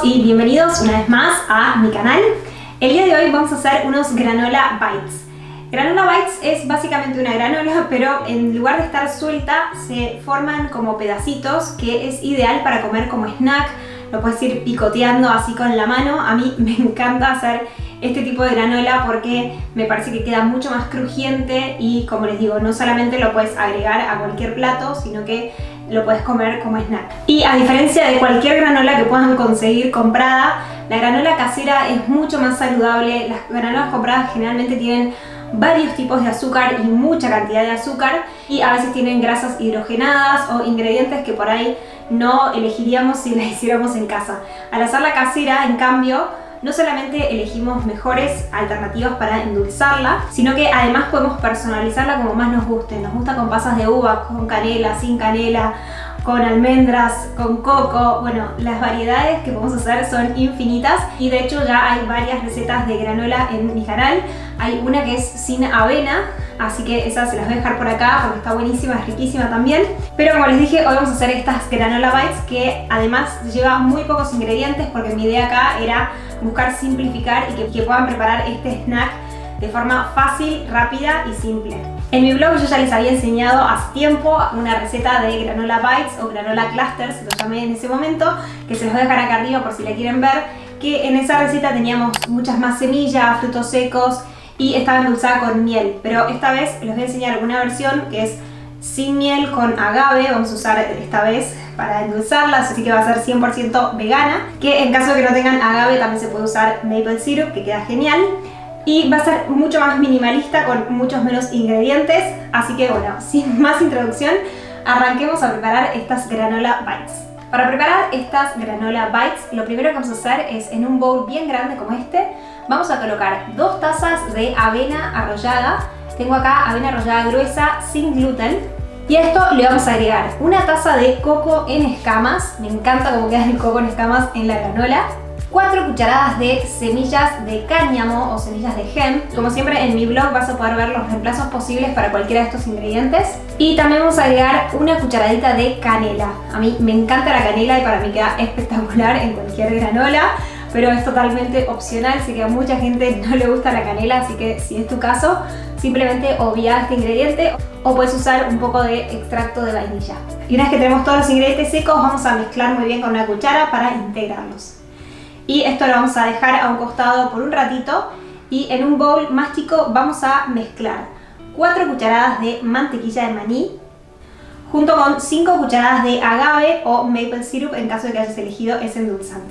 y bienvenidos una vez más a mi canal. El día de hoy vamos a hacer unos granola bites. Granola bites es básicamente una granola, pero en lugar de estar suelta se forman como pedacitos, que es ideal para comer como snack. Lo puedes ir picoteando así con la mano. A mí me encanta hacer este tipo de granola porque me parece que queda mucho más crujiente y, como les digo, no solamente lo puedes agregar a cualquier plato, sino que lo puedes comer como snack. Y a diferencia de cualquier granola que puedan conseguir comprada, la granola casera es mucho más saludable. Las granolas compradas generalmente tienen varios tipos de azúcar y mucha cantidad de azúcar, y a veces tienen grasas hidrogenadas o ingredientes que por ahí no elegiríamos si la hiciéramos en casa. Al hacerla casera, en cambio, no solamente elegimos mejores alternativas para endulzarla, sino que además podemos personalizarla como más nos guste. Nos gusta con pasas de uva, con canela, sin canela, con almendras, con coco. Bueno, las variedades que podemos hacer son infinitas y de hecho ya hay varias recetas de granola en mi canal. Hay una que es sin avena, así que esa se las voy a dejar por acá porque está buenísima, es riquísima también. Pero como les dije, hoy vamos a hacer estas granola bites que además lleva muy pocos ingredientes, porque mi idea acá era buscar simplificar y que puedan preparar este snack de forma fácil, rápida y simple. En mi blog yo ya les había enseñado hace tiempo una receta de granola bites o granola clusters, lo llamé en ese momento, que se los voy a dejar acá arriba por si la quieren ver, que en esa receta teníamos muchas más semillas, frutos secos y estaba endulzada con miel. Pero esta vez les voy a enseñar una versión que es sin miel, con agave. Vamos a usar esta vez para endulzarlas, así que va a ser 100% vegana, que en caso de que no tengan agave también se puede usar maple syrup, que queda genial. Y va a ser mucho más minimalista, con muchos menos ingredientes. Así que bueno, sin más introducción, arranquemos a preparar estas granola bites. Para preparar estas granola bites, lo primero que vamos a hacer es, en un bowl bien grande como este, vamos a colocar 2 tazas de avena arrollada. Tengo acá avena arrollada gruesa, sin gluten. Y a esto le vamos a agregar una taza de coco en escamas. Me encanta cómo queda el coco en escamas en la granola. 4 cucharadas de semillas de cáñamo o semillas de hemp. Como siempre, en mi blog vas a poder ver los reemplazos posibles para cualquiera de estos ingredientes. Y también vamos a agregar una cucharadita de canela. A mí me encanta la canela y para mí queda espectacular en cualquier granola, pero es totalmente opcional. Sé que a mucha gente no le gusta la canela, así que si es tu caso, simplemente obvia este ingrediente o puedes usar un poco de extracto de vainilla. Y una vez que tenemos todos los ingredientes secos, vamos a mezclar muy bien con una cuchara para integrarlos. Y esto lo vamos a dejar a un costado por un ratito, y en un bowl más chico vamos a mezclar 4 cucharadas de mantequilla de maní junto con 5 cucharadas de agave o maple syrup en caso de que hayas elegido ese endulzante.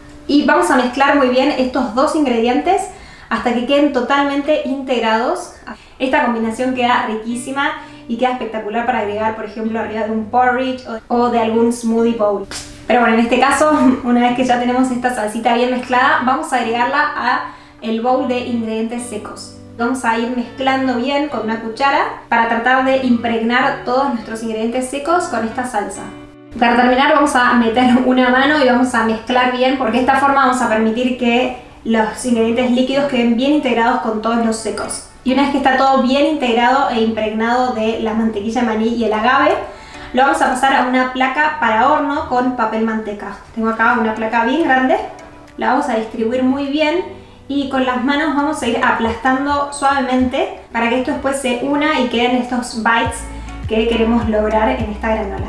Y vamos a mezclar muy bien estos dos ingredientes hasta que queden totalmente integrados. Esta combinación queda riquísima y queda espectacular para agregar, por ejemplo, arriba de un porridge o de algún smoothie bowl. Pero bueno, en este caso, una vez que ya tenemos esta salsita bien mezclada, vamos a agregarla a el bowl de ingredientes secos. Vamos a ir mezclando bien con una cuchara para tratar de impregnar todos nuestros ingredientes secos con esta salsa. Para terminar, vamos a meter una mano y vamos a mezclar bien, porque de esta forma vamos a permitir que los ingredientes líquidos queden bien integrados con todos los secos. Y una vez que está todo bien integrado e impregnado de la mantequilla de maní y el agave, lo vamos a pasar a una placa para horno con papel manteca. Tengo acá una placa bien grande, la vamos a distribuir muy bien y con las manos vamos a ir aplastando suavemente para que esto después se una y queden estos bites que queremos lograr en esta granola.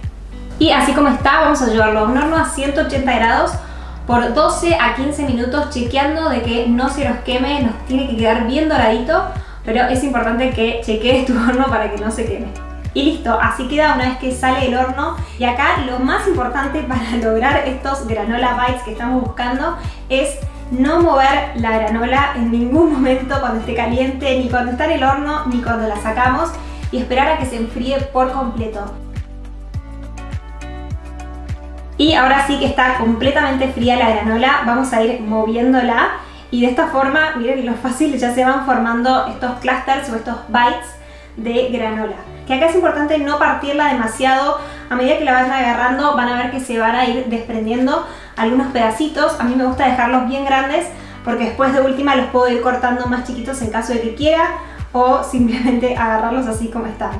Y así como está, vamos a llevarlo a un horno a 180 grados por 12 a 15 minutos, chequeando de que no se nos queme. Nos tiene que quedar bien doradito, pero es importante que chequees tu horno para que no se queme. Y listo, así queda una vez que sale del horno. Y acá lo más importante para lograr estos granola bites que estamos buscando es no mover la granola en ningún momento cuando esté caliente, ni cuando está en el horno, ni cuando la sacamos, y esperar a que se enfríe por completo. Y ahora sí que está completamente fría la granola, vamos a ir moviéndola y de esta forma, miren lo fácil, ya se van formando estos clusters o estos bites de granola. Que acá es importante no partirla demasiado. A medida que la vayan agarrando van a ver que se van a ir desprendiendo algunos pedacitos. A mí me gusta dejarlos bien grandes porque después de última los puedo ir cortando más chiquitos en caso de que quiera, o simplemente agarrarlos así como están.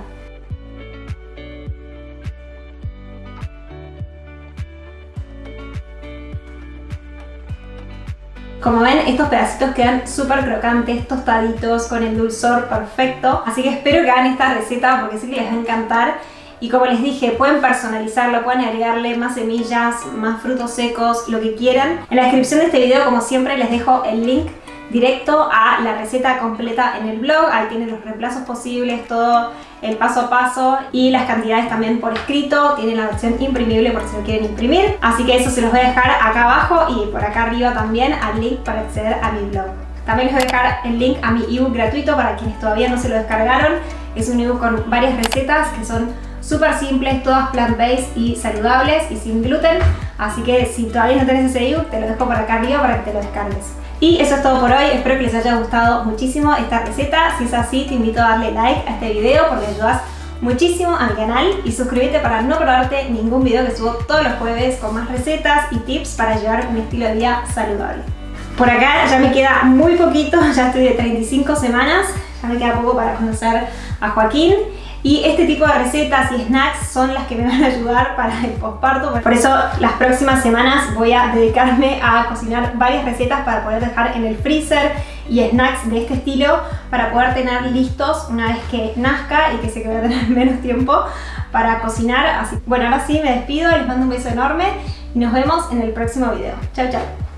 Como ven, estos pedacitos quedan súper crocantes, tostaditos, con el dulzor perfecto. Así que espero que hagan esta receta porque sé que les va a encantar. Y como les dije, pueden personalizarlo, pueden agregarle más semillas, más frutos secos, lo que quieran. En la descripción de este video, como siempre, les dejo el link directo a la receta completa en el blog. Ahí tienen los reemplazos posibles, todo el paso a paso y las cantidades también por escrito. Tienen la versión imprimible por si lo quieren imprimir. Así que eso se los voy a dejar acá abajo y por acá arriba también al link para acceder a mi blog. También les voy a dejar el link a mi ebook gratuito para quienes todavía no se lo descargaron. Es un ebook con varias recetas que son súper simples, todas plant-based y saludables y sin gluten. Así que si todavía no tenés ese ebook, te lo dejo por acá arriba para que te lo descargues. Y eso es todo por hoy, espero que les haya gustado muchísimo esta receta. Si es así, te invito a darle like a este video porque ayudas muchísimo a mi canal y suscríbete para no perderte ningún video que subo todos los jueves con más recetas y tips para llevar un estilo de vida saludable. Por acá ya me queda muy poquito, ya estoy de 35 semanas, ya me queda poco para conocer a Joaquín. Y este tipo de recetas y snacks son las que me van a ayudar para el posparto. Por eso las próximas semanas voy a dedicarme a cocinar varias recetas para poder dejar en el freezer y snacks de este estilo para poder tener listos una vez que nazca y que sé que voy a tener menos tiempo para cocinar. Así, bueno, ahora sí me despido, les mando un beso enorme y nos vemos en el próximo video. Chao, chao.